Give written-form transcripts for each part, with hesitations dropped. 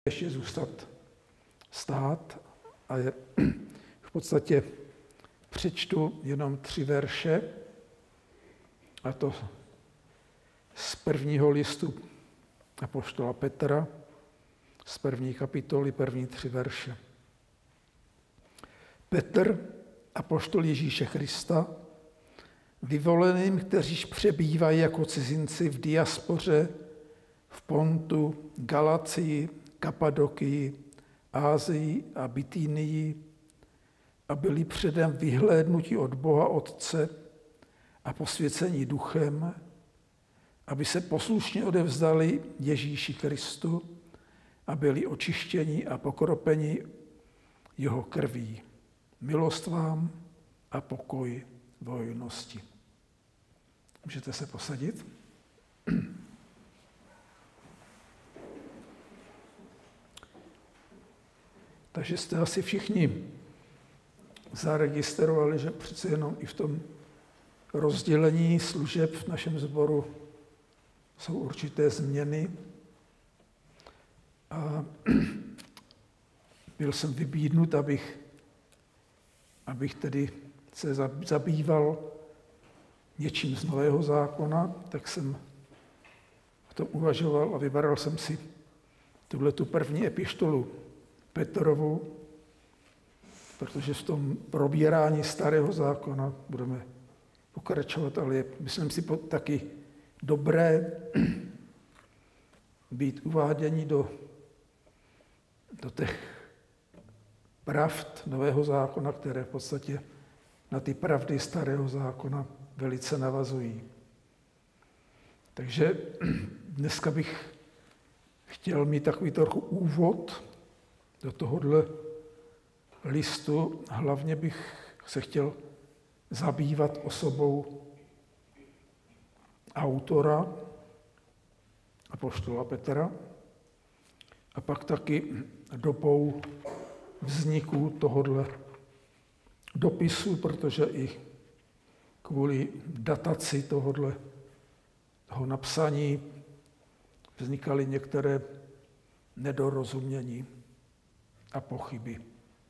ještě zůstat stát a v podstatě přečtu jenom 3 verše, a to z prvního listu apoštola Petra, z 1. kapitoly, první 3 verše. Petr, apoštol Ježíše Krista, vyvoleným, kteříž přebývají jako cizinci v diaspoře, v Pontu, Galacii, Kapadokii, Ázii a Bitynii a byli předem vyhlédnuti od Boha Otce a posvěcení duchem, aby se poslušně odevzdali Ježíši Kristu a byli očištěni a pokropeni jeho krví. Milost vám a pokoj v hojnosti. Můžete se posadit? Takže jste asi všichni zaregistrovali, že přece jenom i v tom rozdělení služeb v našem sboru jsou určité změny. A byl jsem vybídnut, abych tedy se zabýval něčím z Nového zákona, tak jsem o tom uvažoval a vybral jsem si tuhletu první epištolu Petrovu, protože v tom probírání Starého zákona budeme pokračovat, ale je, myslím si, taky dobré být uváděni do těch pravd Nového zákona, které v podstatě na ty pravdy Starého zákona velice navazují. Takže dneska bych chtěl mít takový trochu úvod do tohohle listu. Hlavně bych se chtěl zabývat osobou autora, apoštola Petra, a pak taky dobou vzniku tohohle dopisu, protože i kvůli dataci toho napsání vznikaly některé nedorozumění a pochyby.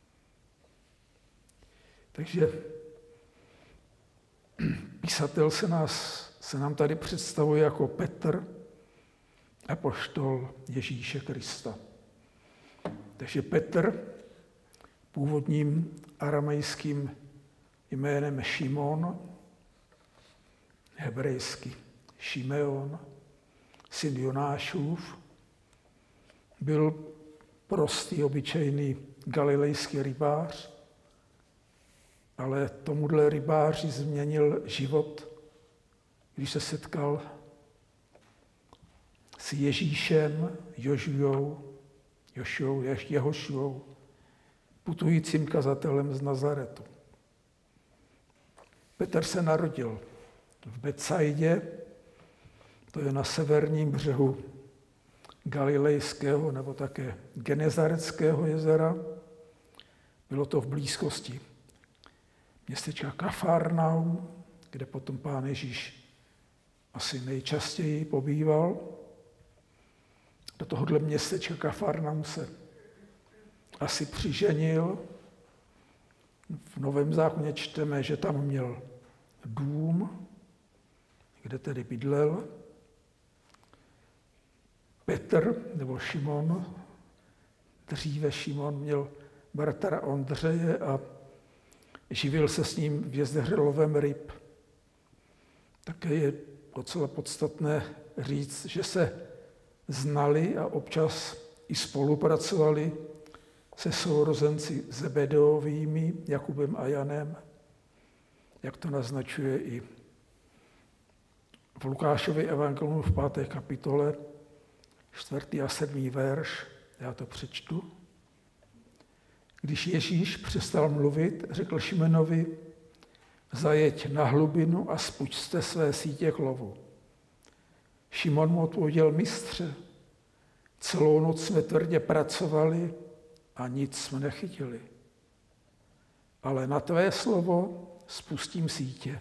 Takže písatel se nám tady představuje jako Petr, apoštol Ježíše Krista. Takže Petr původním aramejským jménem Šimon, hebrejsky Šimeon, syn Jonášův, byl prostý, obyčejný galilejský rybář, ale tomuhle rybáři změnil život, když se setkal s Ježíšem, Jehošuou, putujícím kazatelem z Nazaretu. Petr se narodil v Betsaidě, to je na severním břehu Galilejského nebo také Genezareckého jezera. Bylo to v blízkosti městečka Kafarnaum, kde potom Pán Ježíš asi nejčastěji pobýval. Do tohohle městečka Kafarnaum se asi přiženil. V Novém zákoně čteme, že tam měl dům, kde tedy bydlel. Petr, nebo Šimon, dříve Šimon, měl bratra Ondřeje a živil se s ním v jezeře lovem ryb. Také je docela podstatné říct, že se znali a občas i spolupracovali se sourozenci Zebedeovými, Jakubem a Janem, jak to naznačuje i v Lukášově evangeliu v 5. kapitole, 4. a 7. verš, já to přečtu. Když Ježíš přestal mluvit, řekl Šimenovi, zajeď na hlubinu a spuťte své sítě k lovu. Šimon mu odpověděl, mistře, celou noc jsme tvrdě pracovali a nic jsme nechytili. Ale na tvé slovo spustím sítě.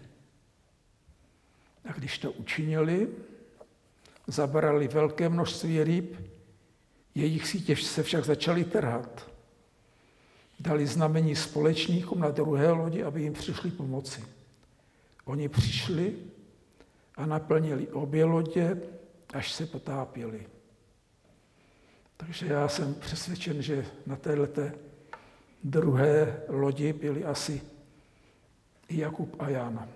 A když to učinili, zabrali velké množství ryb, Jejich sítě se však začaly trhat. Dali znamení společníkům na druhé lodi, aby jim přišli pomoci. Oni přišli a naplnili obě lodě, až se potápěli. Takže já jsem přesvědčen, že na této druhé lodi byli asi Jakub a Jan.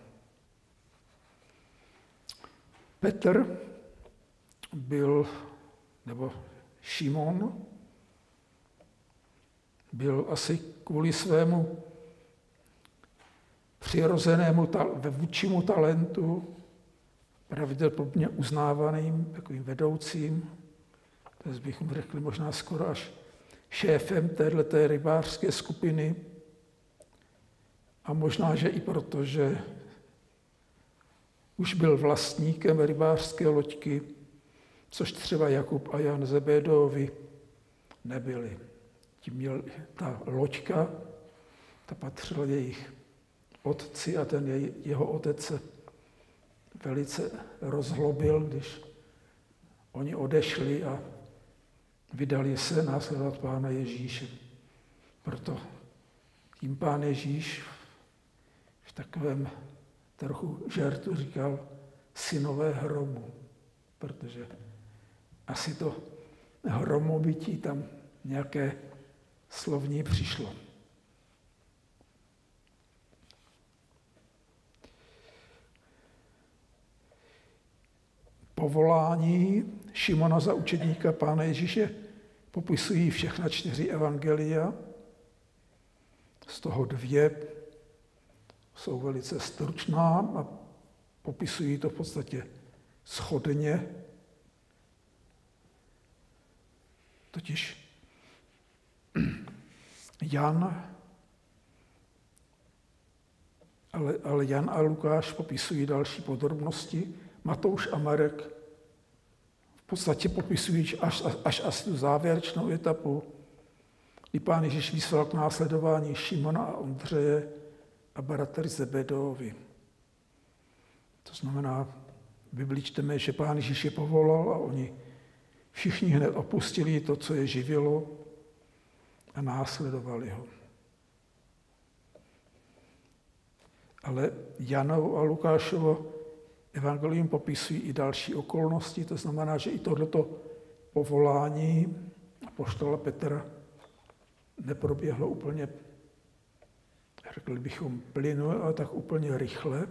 Petr byl, nebo Šimon, byl asi kvůli svému přirozenému vůdčímu talentu pravděpodobně uznávaným, takovým vedoucím, to bychom řekli možná skoro až šéfem téhleté rybářské skupiny. A možná, že i proto, že už byl vlastníkem rybářské loďky, což třeba Jakub a Jan Zebedeovi nebyli. Tím měl ta loďka, ta patřila jejich otci a ten jeho otec se velice rozhlobil, když oni odešli a vydali se následovat Pána Ježíše. Proto tím Pán Ježíš v takovém trochu žertu říkal synové hromu, protože asi to hromobytí tam nějaké slovní přišlo. Povolání Šimona za učedníka Pána Ježíše popisují všechna 4 evangelia. Z toho 2 jsou velice stručná a popisují to v podstatě shodně. Totiž Jan, ale Jan a Lukáš popisují další podrobnosti. Matouš a Marek v podstatě popisují až asi tu závěrečnou etapu, kdy Pán Ježíš vyslal k následování Šimona a Ondřeje a bratry Zebedeovi. To znamená, v Biblii čteme, že Pán Ježíš je povolal a oni všichni hned opustili to, co je živilo, a následovali ho. Ale Janovo a Lukášovo evangelium popisují i další okolnosti, to znamená, že i tohleto povolání apoštola Petra neproběhlo úplně, řekli bychom, plynule, ale tak úplně rychle,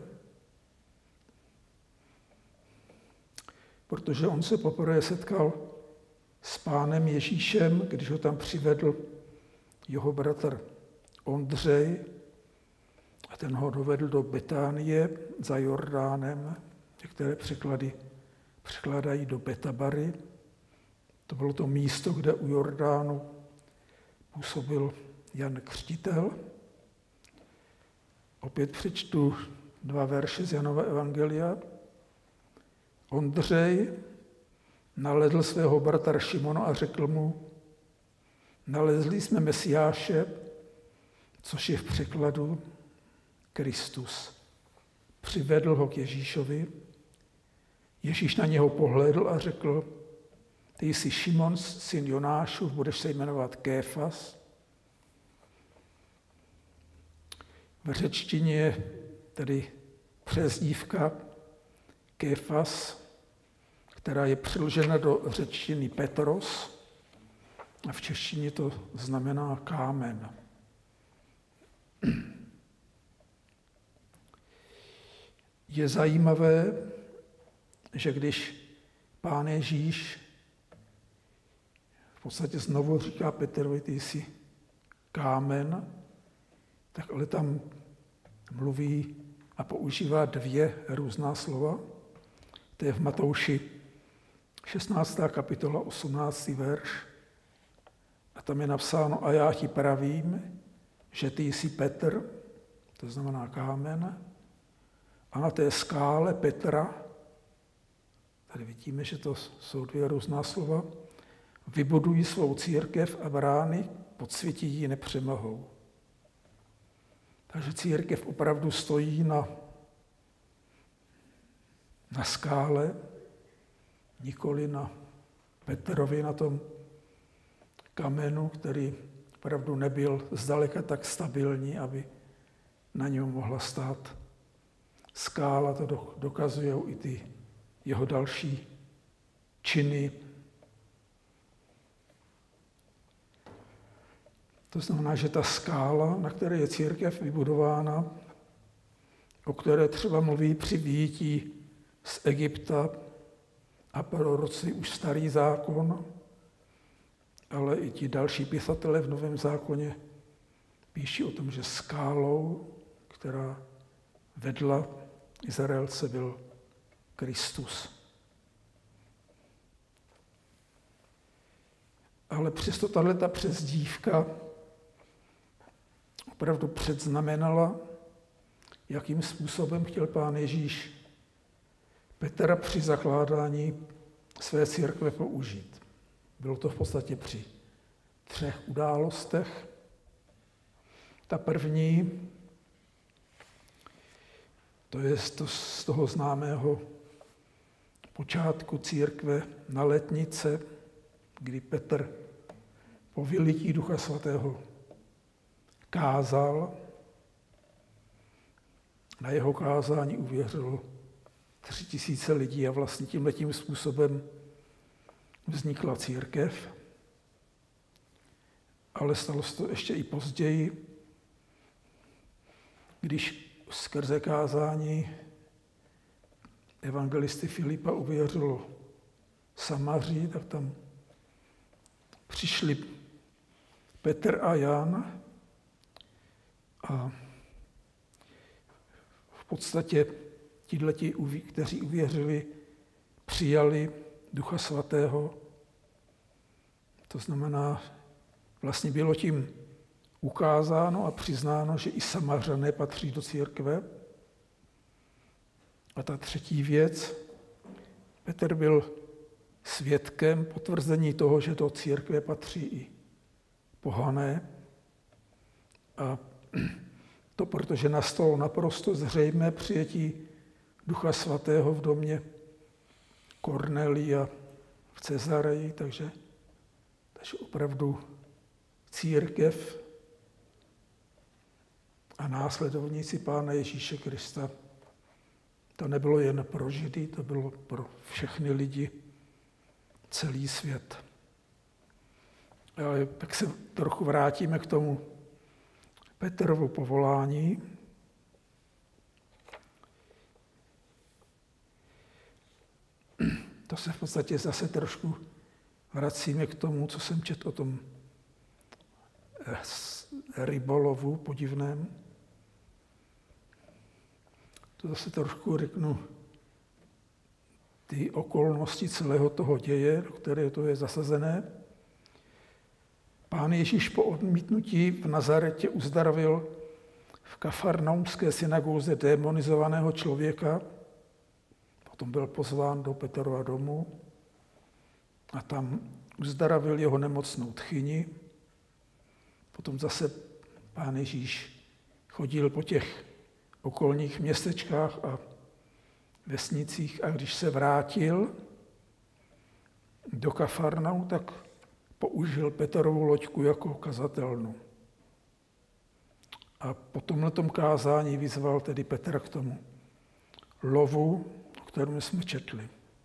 protože on se poprvé setkal s Pánem Ježíšem, když ho tam přivedl jeho bratr Ondřej a ten ho dovedl do Betánie za Jordánem, některé překlady překládají do Betabary. To bylo to místo, kde u Jordánu působil Jan Křtitel. Opět přečtu 2 verše z Janova evangelia. Ondřej naledl svého bratra Šimona a řekl mu: nalezli jsme Mesiáše, což je v překladu Kristus. Přivedl ho k Ježíšovi. Ježíš na něho pohlédl a řekl: ty jsi Šimon, syn Jonášův, budeš se jmenovat Kéfas. V řečtině je tedy přezdívka Kéfas, která je přeložena do řečtiny Petros a v češtině to znamená kámen. Je zajímavé, že když Pán Ježíš v podstatě znovu říká Petrovi, ty jsi kámen, tak ale tam mluví a používá 2 různá slova. To je v Matouši 16. kapitola, 18. verš. A tam je napsáno: a já ti pravím, že ty jsi Petr, to znamená kámen, a na té skále Petra, tady vidíme, že to jsou 2 různá slova, vybudují svou církev a brány podsvětí ji nepřemohou. Takže církev opravdu stojí na skále, nikoli na Petrovi, na tom kamenu, který opravdu nebyl zdaleka tak stabilní, aby na něm mohla stát skála. To dokazují i ty jeho další činy. To znamená, že ta skála, na které je církev vybudována, o které třeba mluví při vyjití z Egypta a proroci už Starý zákon, ale i ti další pisatelé v Novém zákoně píší o tom, že skálou, která vedla Izraelce, byl Kristus. Ale přesto tato přezdívka opravdu předznamenala, jakým způsobem chtěl Pán Ježíš Petra při zakládání své církve použít. Bylo to v podstatě při 3 událostech. Ta první, to je z toho známého počátku církve na Letnice, kdy Petr po vylití Ducha svatého kázal. Na jeho kázání uvěřilo 3000 lidí a vlastně tímhletím způsobem vznikla církev. Ale stalo se to ještě i později, když skrze kázání evangelisty Filipa uvěřilo Samaří, tak tam přišli Petr a Jan a v podstatě tihleti, kteří uvěřili, přijali Ducha svatého. To znamená, vlastně bylo tím ukázáno a přiznáno, že i Samařané patří do církve. A ta třetí věc, Petr byl svědkem potvrzení toho, že do církve patří i pohané. A to protože nastalo naprosto zřejmé přijetí Ducha svatého v domě Kornelia v Cezareji, takže opravdu církev a následovníci Pána Ježíše Krista, to nebylo jen pro Židy, to bylo pro všechny lidi, celý svět. Ale tak se trochu vrátíme k tomu Petrovu povolání. To se v podstatě zase trošku vracíme k tomu, co jsem četl o tom rybolovu podivném. To zase trošku řeknu ty okolnosti celého toho děje, do které to je zasazené. Pán Ježíš po odmítnutí v Nazaretě uzdravil v kafarnaumské synagóze démonizovaného člověka, potom byl pozván do Petrova domu a tam uzdravil jeho nemocnou tchyni. Potom zase Pán Ježíš chodil po těch okolních městečkách a vesnicích a když se vrátil do Kafarnaum, tak použil Petrovu loďku jako kazatelnu. A po tomhletom kázání vyzval tedy Petra k tomu lovu, o kterém jsme četli.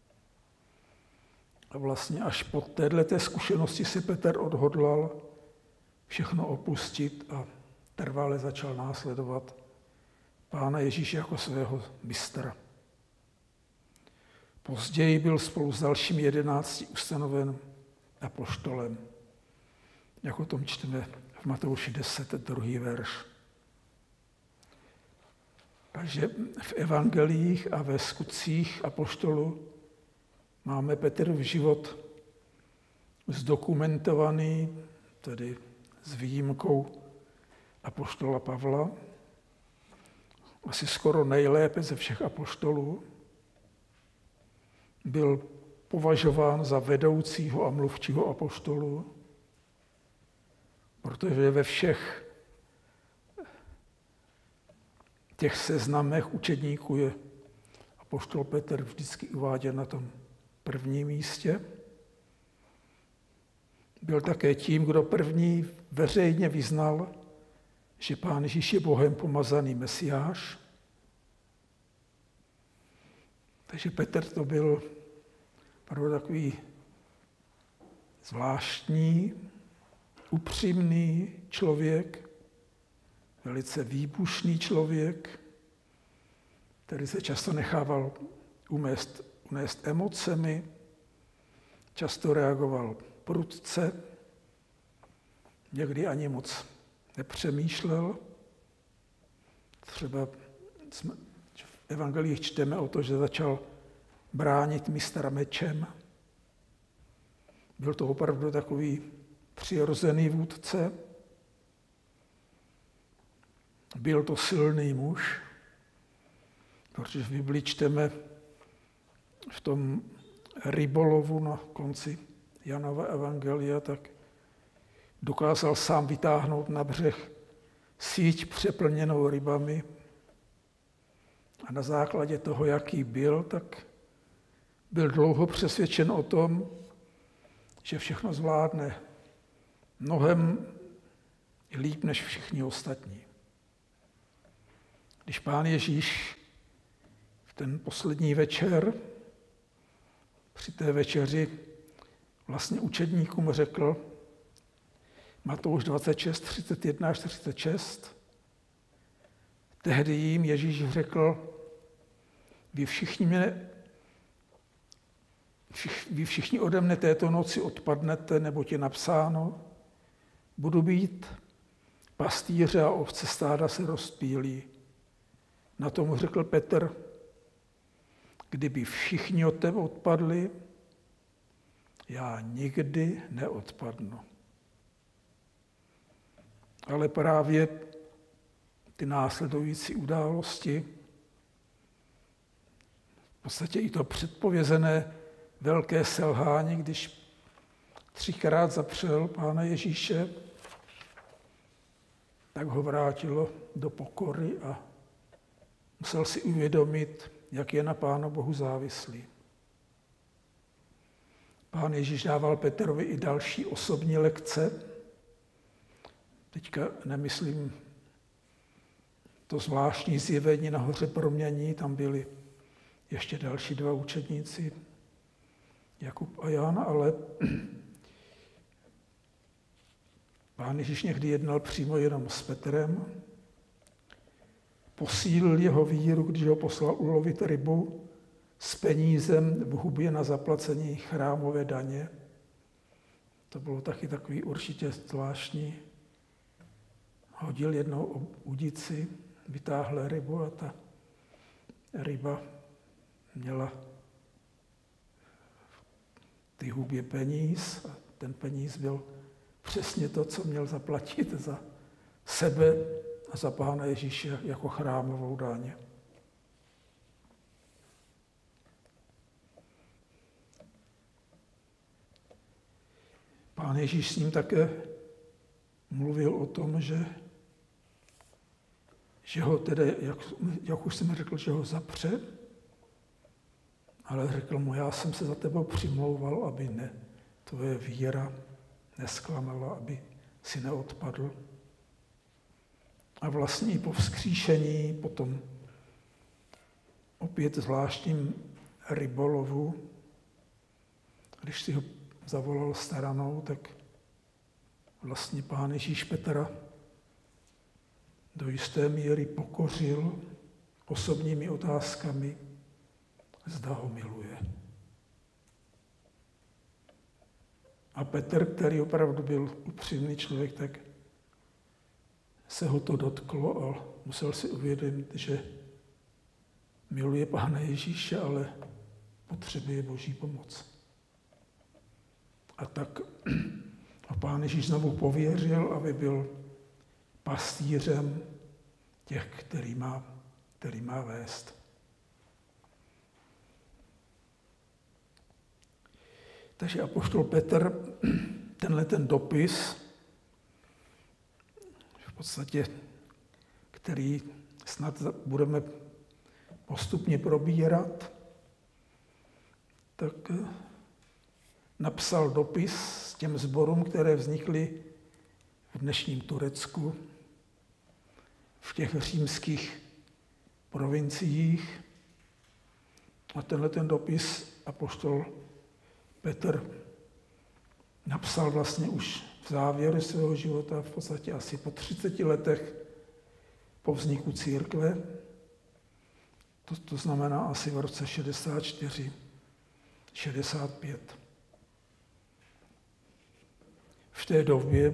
A vlastně až po této zkušenosti se Petr odhodlal všechno opustit a trvale začal následovat Pána Ježíše jako svého mistra. Později byl spolu s dalšími 11 ustanoven apoštolem, jak o tom čteme v Matouši 10, 2. verš. Takže v evangeliích a ve skutcích apoštolů máme Petrův život zdokumentovaný, tedy s výjimkou apoštola Pavla, asi skoro nejlépe ze všech apoštolů. Byl považován za vedoucího a mluvčího apoštolu, protože ve všech těch seznamech učedníků je apoštol Petr vždycky uváděn na tom prvním místě. byl také tím, kdo první veřejně vyznal, že Pán Ježíš je Bohem pomazaný Mesiáš. Takže Petr to byl opravdu takový zvláštní, upřímný člověk, velice výbušný člověk, který se často nechával unést emocemi, často reagoval prudce, někdy ani moc nepřemýšlel. Třeba v evangelích čteme o to, že začal bránit mistra mečem. Byl to opravdu takový přirozený vůdce. Byl to silný muž, protože v Biblii čteme v tom rybolovu na konci Janova evangelia, tak dokázal sám vytáhnout na břeh síť přeplněnou rybami. A na základě toho, jaký byl, tak byl dlouho přesvědčen o tom, že všechno zvládne mnohem líp než všichni ostatní. Když Pán Ježíš v ten poslední večer, při té večeři vlastně učedníkům řekl, Matouš 26, 31 až 46, tehdy jim Ježíš řekl, vy všichni ode mne této noci odpadnete, neboť je napsáno, budu být pastýře a ovce stáda se rozptýlí. Na tomu řekl Petr, kdyby všichni od tebe odpadli, já nikdy neodpadnu. Ale právě ty následující události, v podstatě i to předpovězené velké selhání, když 3krát zapřel Pána Ježíše, tak ho vrátilo do pokory a musel si uvědomit, jak je na Pánu Bohu závislý. Pán Ježíš dával Petrovi i další osobní lekce. Teďka nemyslím to zvláštní zjevení na hoře Promění, tam byli ještě další 2 učedníci, Jakub a Jan, ale Pán Ježíš někdy jednal přímo jenom s Petrem, posílil jeho víru, když ho poslal ulovit rybu s penízem v hubě na zaplacení chrámové daně. To bylo taky takový určitě zvláštní. Hodil jednou udici, vytáhl rybu a ta ryba měla v té hubě peníz a ten peníz byl přesně to, co měl zaplatit za sebe a za Pána Ježíše jako chrámovou daň. Pán Ježíš s ním také mluvil o tom, že ho tedy, jak už jsem řekl, že ho zapře, ale řekl mu, já jsem se za tebou přimlouval, aby tvoje víra nesklamala, aby si neodpadl. A vlastně i po vzkříšení, potom opět zvláštním rybolovu, když si ho zavolal staranou, tak vlastně Pán Ježíš Petra do jisté míry pokořil osobními otázkami, zda ho miluje. A Petr, který opravdu byl upřímný člověk, tak se ho to dotklo a musel si uvědomit, že miluje Pána Ježíše, ale potřebuje Boží pomoc. A tak ho Pán Ježíš znovu pověřil, aby byl pastýřem těch, který má vést. Takže apoštol Petr, ten dopis, v podstatě, který snad budeme postupně probírat, tak napsal dopis těm sborům, které vznikly v dnešním Turecku, v těch římských provinciích. A tenhle ten dopis apoštol Petr napsal vlastně už v závěru svého života, v podstatě asi po 30 letech po vzniku církve. To znamená asi v roce 64, 65. V té době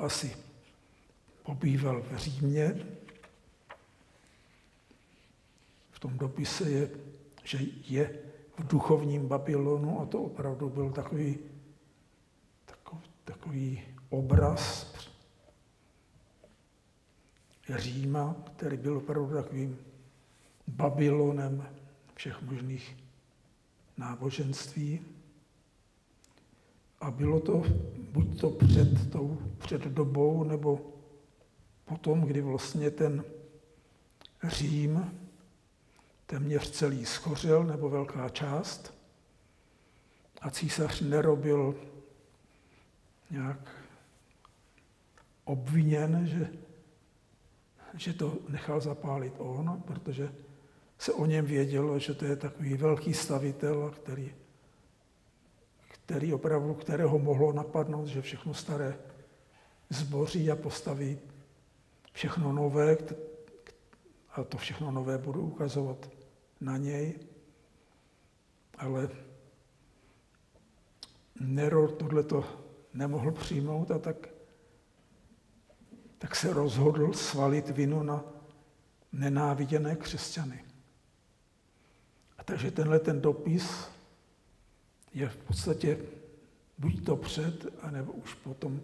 pobýval v Římě. V tom dopise je, že je v duchovním Babylonu, a to opravdu byl takový obraz Říma, který byl opravdu takovým Babylonem všech možných náboženství. A bylo to buď to před dobou, nebo potom, kdy vlastně ten Řím téměř celý schořel, nebo velká část, a císař Nero byl nějak obviněn, že to nechal zapálit on, protože se o něm vědělo, že to je takový velký stavitel, kterého mohlo napadnout, že všechno staré zboří a postaví všechno nové, a to všechno nové budu ukazovat na něj. Ale Nero tohleto nemohl přijmout, a tak se rozhodl svalit vinu na nenáviděné křesťany. A takže tenhle ten dopis je v podstatě buď to před, anebo už po tom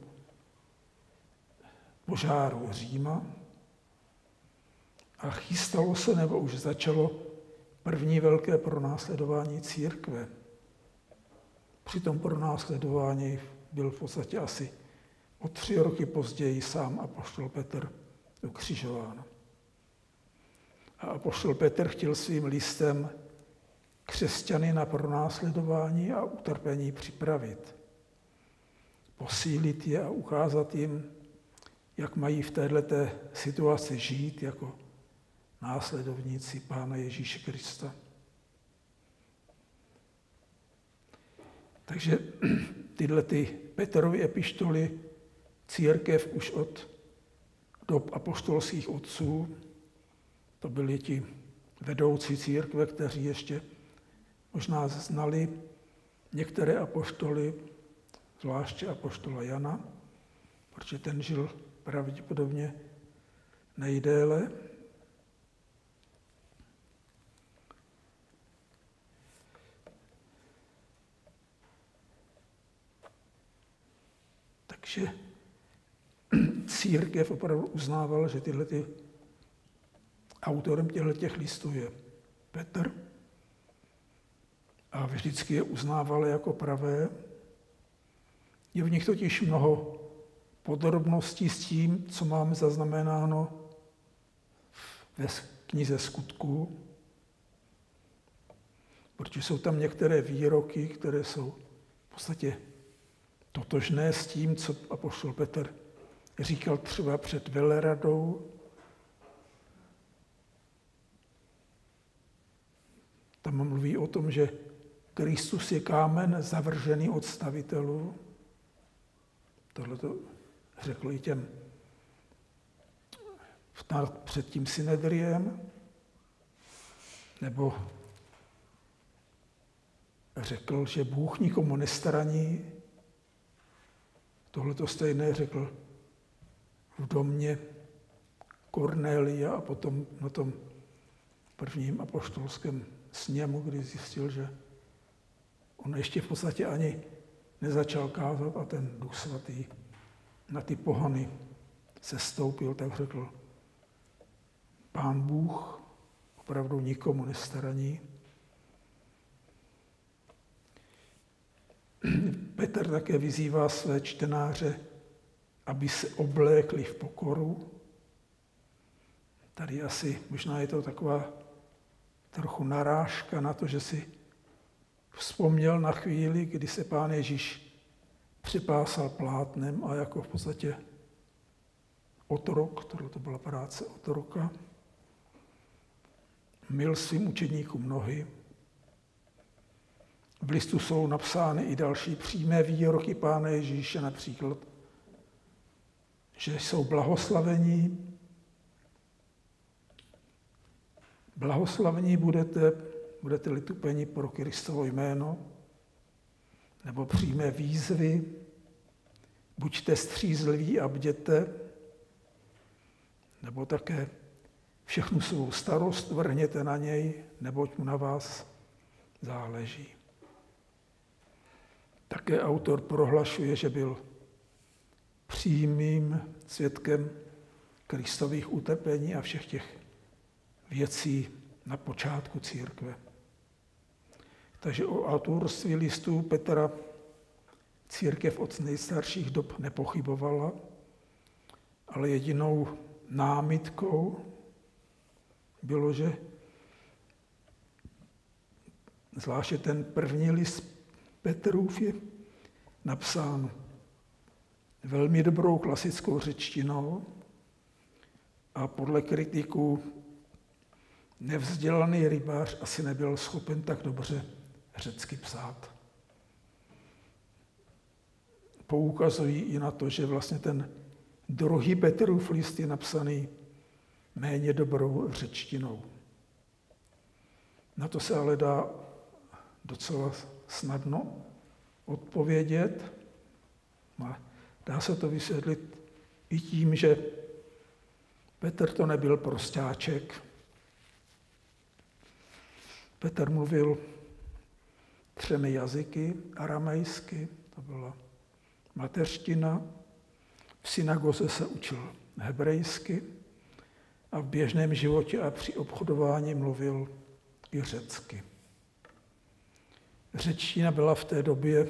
požáru Říma. A chystalo se, nebo už začalo první velké pronásledování církve. Při tom pronásledování byl v podstatě asi o 3 roky později sám apoštol Petr ukřižován. A apoštol Petr chtěl svým listem křesťany na pronásledování a utrpení připravit. Posílit je a ukázat jim, jak mají v této situaci žít jako následovníci Pána Ježíše Krista. Takže tyhle Petrovy epištoly církev už od dob apoštolských otců, to byli ti vedoucí církve, kteří ještě možná znali některé apoštoly, zvláště apoštola Jana, protože ten žil pravděpodobně nejdéle. Takže církev opravdu uznávala, že autorem těchto listů je Petr, a vždycky je uznávala jako pravé. Je v nich totiž mnoho podrobností s tím, co máme zaznamenáno ve knize Skutků, protože jsou tam některé výroky, které jsou v podstatě totožné s tím, co apoštol Petr říkal třeba před veleradou. Tam mluví o tom, že Kristus je kámen zavržený od stavitelů. Tohle to řekl i těm před tím synedriem. Nebo řekl, že Bůh nikomu nestraní. Tohle to stejné řekl v domě Kornélia a potom na tom prvním apoštolském sněmu, kdy zjistil, že on ještě v podstatě ani nezačal kázat a ten Duch Svatý na ty pohany sestoupil, tak řekl, Pán Bůh opravdu nikomu nestraní. Petr také vyzývá své čtenáře, aby se oblékli v pokoru. Tady asi možná je to taková trochu narážka na to, že si vzpomněl na chvíli, kdy se Pán Ježíš připásal plátnem a jako v podstatě otrok, tohle to byla práce otroka, myl svým učedníkům nohy. V listu jsou napsány i další přímé výroky Pána Ježíše, například, že jsou blahoslavení budete-li tupeni pro Kristovo jméno, nebo přímé výzvy, buďte střízliví a bděte, nebo také všechnu svou starost vrhněte na něj, neboť mu na vás záleží. Také autor prohlašuje, že byl přímým svědkem Kristových utrpení a všech těch věcí na počátku církve. Takže o autorství listů Petra církev od nejstarších dob nepochybovala, ale jedinou námitkou bylo, že zvláště ten první list Petrův je napsán velmi dobrou klasickou řečtinou a podle kritiků nevzdělaný rybář asi nebyl schopen tak dobře řecky psát. Poukazují i na to, že vlastně ten druhý Petrův list je napsaný méně dobrou řečtinou. Na to se ale dá docela snadno odpovědět. Dá se to vysvětlit i tím, že Petr to nebyl prostáček. Petr mluvil 3 jazyky, aramejsky, to byla mateřština, v synagoze se učil hebrejsky a v běžném životě a při obchodování mluvil i řecky. Řečtina byla v té době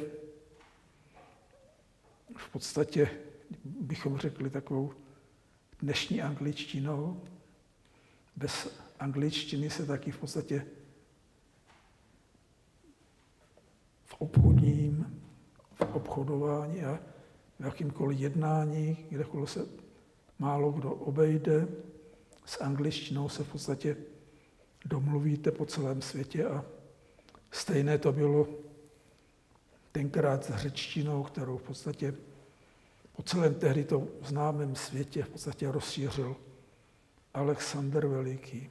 v podstatě, bychom řekli, takovou dnešní angličtinou. Bez angličtiny se taky v podstatě v obchodování a v jakýmkoliv jednání, kdekoliv se málo kdo obejde, s angličtinou se v podstatě domluvíte po celém světě a stejné to bylo tenkrát s řečtinou, kterou v podstatě po celém tehdy to známém světě v podstatě rozšířil Alexandr Veliký.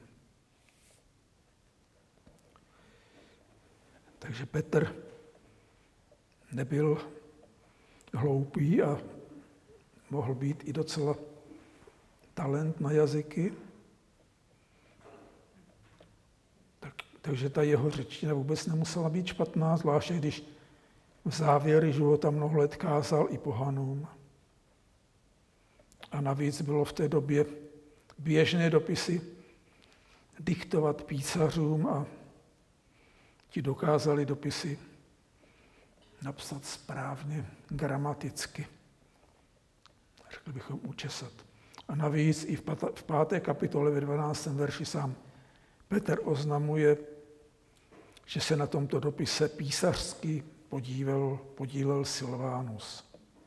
Takže Petr nebyl hloupý a mohl být i docela talent na jazyky. Takže ta jeho řečtina vůbec nemusela být špatná, zvláště když v závěry života mnoho let kázal i pohanům. A navíc bylo v té době běžné dopisy diktovat písařům a ti dokázali dopisy napsat správně, gramaticky. Řekli bychom učesat. A navíc i v 5. kapitole ve 12. verši sám Petr oznamuje, že se na tomto dopise písařsky podílel Silvánus.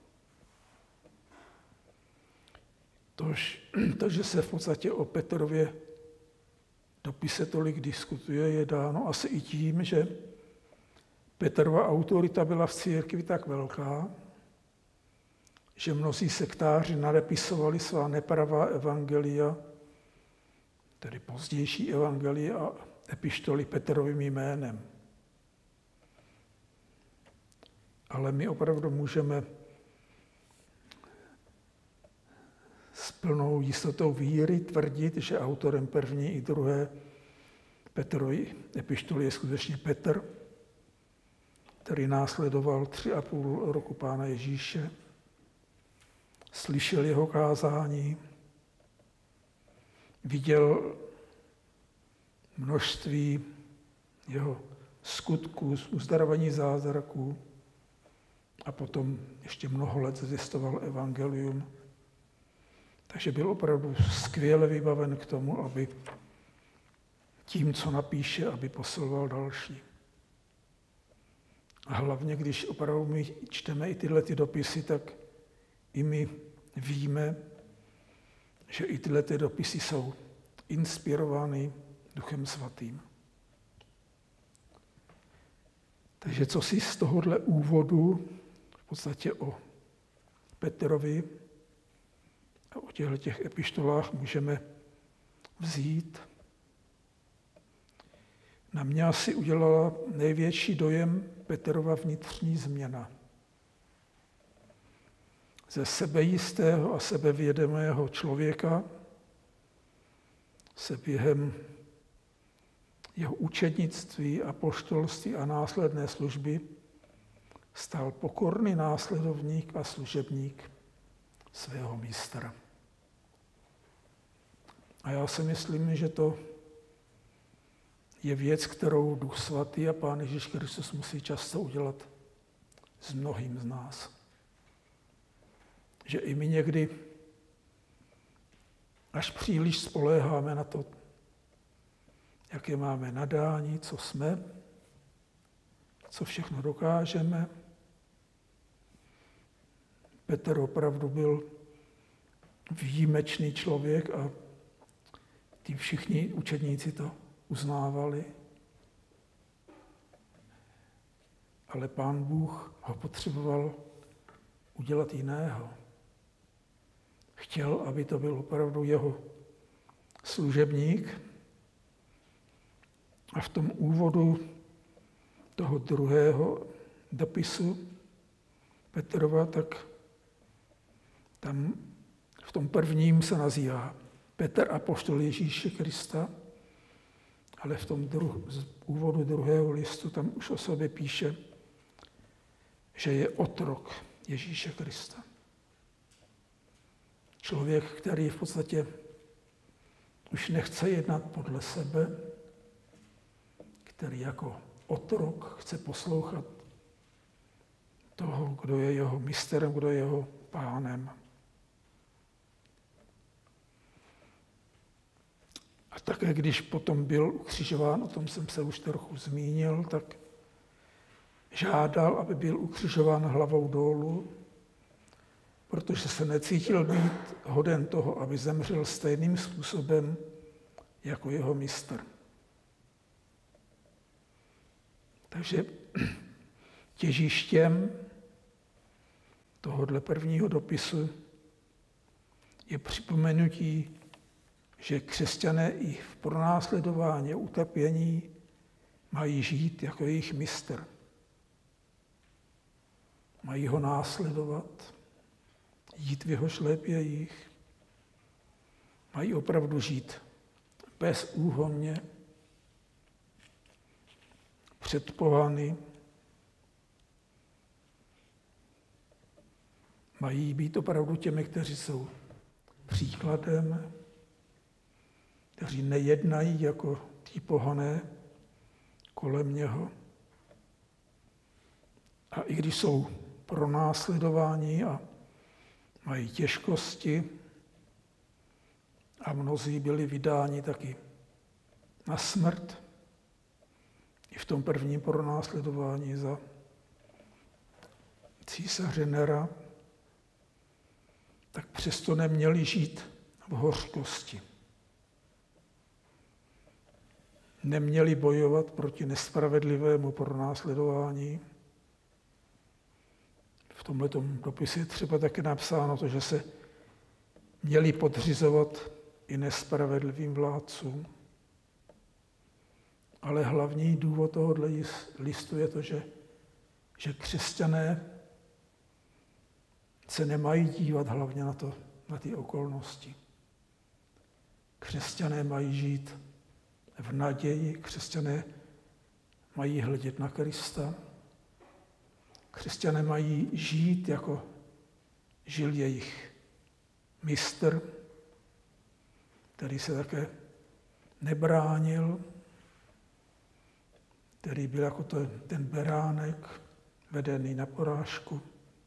To, že se v podstatě o Petrově dopise tolik diskutuje, je dáno asi i tím, že Petrova autorita byla v církvi tak velká, že mnozí sektáři nadepisovali svá nepravá evangelia, tedy pozdější evangelia a epištoly Petrovým jménem. Ale my opravdu můžeme s plnou jistotou víry tvrdit, že autorem první i druhé Petrovy epištoly je skutečně Petr, který následoval 3,5 roku Pána Ježíše, slyšel jeho kázání, viděl množství jeho skutků, uzdravení zázraků a potom ještě mnoho let zvěstoval evangelium. Takže byl opravdu skvěle vybaven k tomu, aby tím, co napíše, aby posiloval další. A hlavně, když opravdu my čteme i tyhle ty dopisy, tak i my víme, že i tyhle ty dopisy jsou inspirovány Duchem Svatým. Takže co si z tohohle úvodu v podstatě o Petrovi a o těch epištolách můžeme vzít? Na mě asi udělala největší dojem Petrova vnitřní změna. Ze sebejistého a sebevědomého člověka se během jeho učednictví, apoštolství a následné služby stal pokorný následovník a služebník svého mistra. A já si myslím, že to je věc, kterou Duch Svatý a Pán Ježíš Kristus musí často udělat s mnohým z nás. Že i my někdy až příliš spoléháme na to, jaké máme nadání, co jsme, co všechno dokážeme. Petr opravdu byl výjimečný člověk a tí všichni učedníci to uznávali. Ale Pán Bůh ho potřeboval udělat jiného. Chtěl, aby to byl opravdu jeho služebník. A v tom úvodu toho druhého dopisu Petrova, tak tam v tom prvním se nazývá Petr apoštol Ježíše Krista, ale v tom úvodu druhého listu tam už o sobě píše, že je otrok Ježíše Krista. Člověk, který v podstatě už nechce jednat podle sebe, který jako otrok chce poslouchat toho, kdo je jeho mistrem, kdo je jeho pánem. A také když potom byl ukřižován, o tom jsem se už trochu zmínil, tak žádal, aby byl ukřižován hlavou dolů, protože se necítil být hoden toho, aby zemřel stejným způsobem jako jeho mistr. Takže těžištěm tohohle prvního dopisu je připomenutí, že křesťané i v pronásledování a utrpění mají žít jako jejich mistr. Mají ho následovat, jít v jeho šlépějích, mají opravdu žít bezúhonně, před pohany, mají být opravdu těmi, kteří jsou příkladem, kteří nejednají jako tí pohané kolem něho. A i když jsou pronásledováni a mají těžkosti a mnozí byli vydáni taky na smrt, i v tom prvním pronásledování za císaře Nera, tak přesto neměli žít v hořkosti. Neměli bojovat proti nespravedlivému pronásledování. V tomto dopise je třeba také napsáno to, že se měli podřizovat i nespravedlivým vládcům. Ale hlavní důvod tohoto listu je to, že křesťané se nemají dívat hlavně na ty okolnosti. Křesťané mají žít v naději, křesťané mají hledět na Krista, křesťané mají žít, jako žil jejich mistr, který se také nebránil, který byl jako ten beránek vedený na porážku,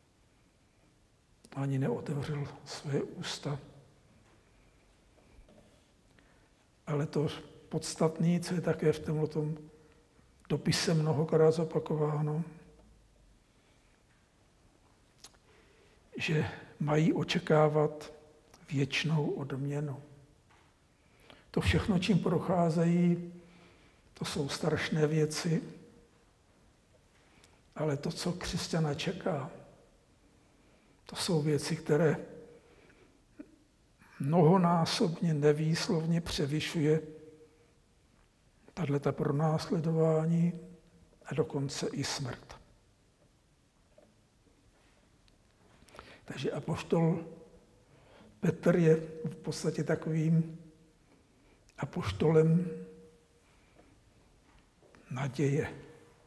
ani neotevřel své ústa. Ale to podstatné, co je také v tomto dopise mnohokrát zopakováno, že mají očekávat věčnou odměnu. To všechno, čím procházejí, to jsou strašné věci, ale to, co křesťana čeká, to jsou věci, které mnohonásobně nevýslovně převyšuje tato pronásledování a dokonce i smrt. Takže apoštol Petr je v podstatě takovým apoštolem naděje.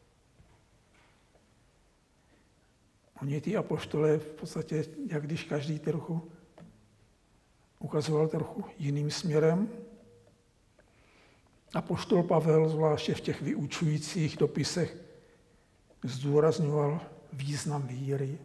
Oni ty apoštole v podstatě, jak když každý trochu ukazoval trochu jiným směrem. Apoštol Pavel, zvláště v těch vyučujících dopisech, zdůrazňoval význam víry.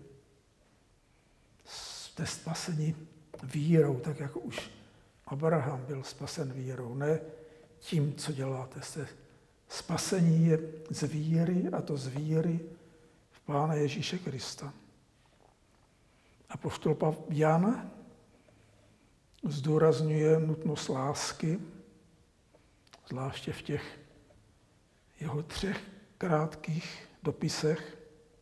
Jste spaseni vírou, tak jako už Abraham byl spasen vírou, ne tím, co děláte. Spasení je z víry, a to z víry v Pána Ježíše Krista. Apoštol Jan zdůrazňuje nutnost lásky, zvláště v těch jeho 3 krátkých dopisech.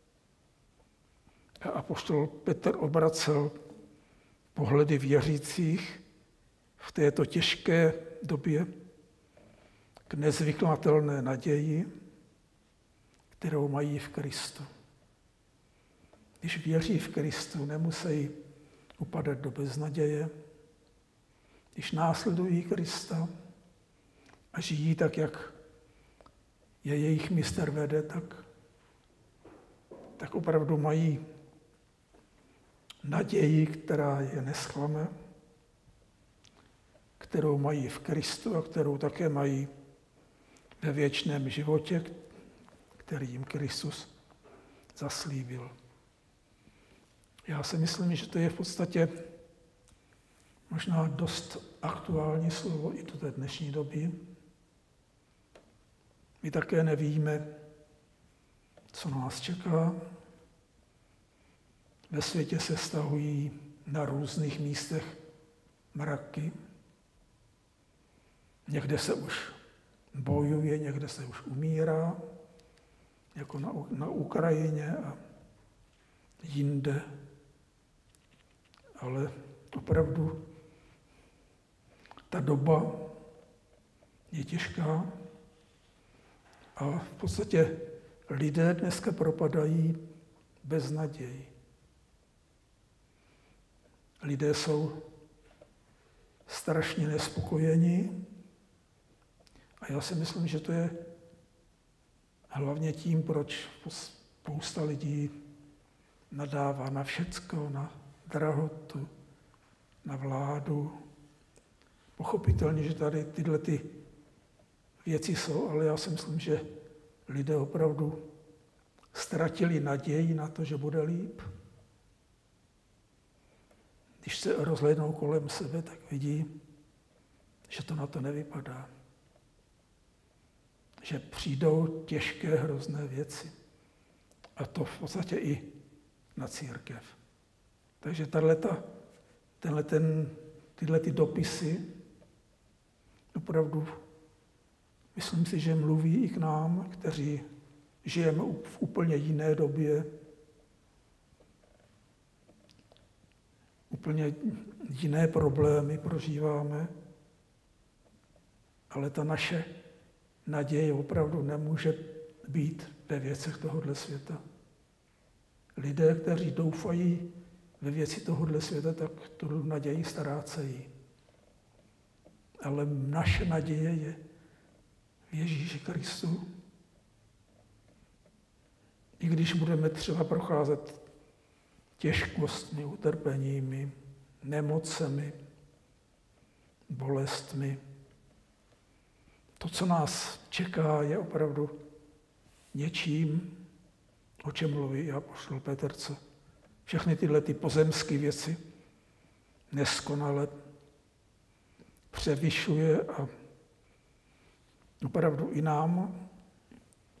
A apoštol Petr obracel pohledy věřících v této těžké době k nezvyknatelné naději, kterou mají v Kristu. Když věří v Kristu, nemusí upadat do beznaděje. Když následují Krista a žijí tak, jak je jejich mistr vede, tak opravdu mají naději, která je nezklame, kterou mají v Kristu a kterou také mají ve věčném životě, který jim Kristus zaslíbil. Já si myslím, že to je v podstatě možná dost aktuální slovo i do té dnešní doby. My také nevíme, co nás čeká. Ve světě se stahují na různých místech mraky. Někde se už bojuje, někde se už umírá, jako na Ukrajině a jinde. Ale opravdu ta doba je těžká a v podstatě lidé dneska propadají bez naději. Lidé jsou strašně nespokojení a já si myslím, že to je hlavně tím, proč spousta lidí nadává na všecko, na drahotu, na vládu. Pochopitelně, že tady tyhle věci jsou, ale já si myslím, že lidé opravdu ztratili naději na to, že bude líp. Když se rozhlédnou kolem sebe, tak vidí, že to na to nevypadá. Že přijdou těžké, hrozné věci. A to v podstatě i na církev. Takže tyhle dopisy opravdu, myslím si, že mluví i k nám, kteří žijeme v úplně jiné době, úplně jiné problémy prožíváme, ale ta naše naděje opravdu nemůže být ve věcech tohoto světa. Lidé, kteří doufají ve věci tohoto světa, tak tu naději ztrácejí. Ale naše naděje je v Ježíši Kristu. I když budeme třeba procházet těžkostmi, utrpeními, nemocemi, bolestmi, to, co nás čeká, je opravdu něčím, o čem mluví apoštol Petr, co všechny tyhle pozemské věci neskonale převyšuje a opravdu i nám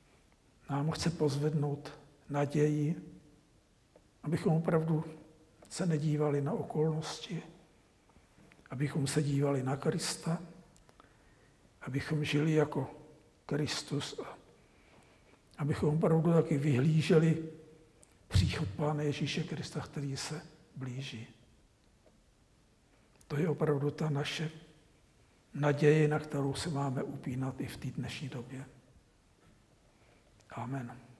chce pozvednout naději, abychom opravdu se nedívali na okolnosti, abychom se dívali na Krista, abychom žili jako Kristus a abychom opravdu taky vyhlíželi příchod Pána Ježíše Krista, který se blíží. To je opravdu ta naše naděje, na kterou se máme upínat i v té dnešní době. Amen.